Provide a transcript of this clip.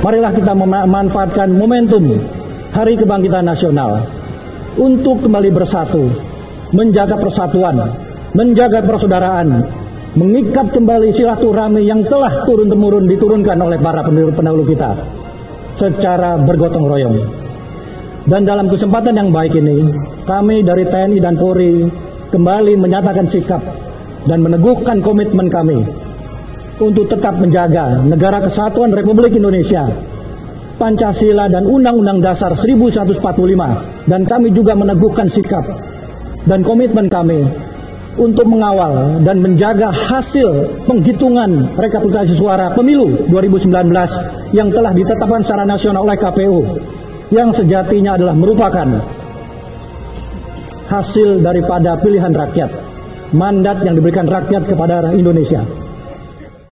marilah kita memanfaatkan momentum Hari Kebangkitan Nasional untuk kembali bersatu, menjaga persatuan, menjaga persaudaraan, mengikat kembali silaturahmi yang telah turun-temurun diturunkan oleh para pendahulu kita secara bergotong royong. Dan dalam kesempatan yang baik ini, kami dari TNI dan Polri kembali menyatakan sikap dan meneguhkan komitmen kami untuk tetap menjaga Negara Kesatuan Republik Indonesia, Pancasila dan Undang-Undang Dasar 1145, dan kami juga meneguhkan sikap dan komitmen kami untuk mengawal dan menjaga hasil penghitungan rekapitulasi suara pemilu 2019 yang telah ditetapkan secara nasional oleh KPU, yang sejatinya adalah merupakan hasil daripada pilihan rakyat, mandat yang diberikan rakyat kepada Indonesia.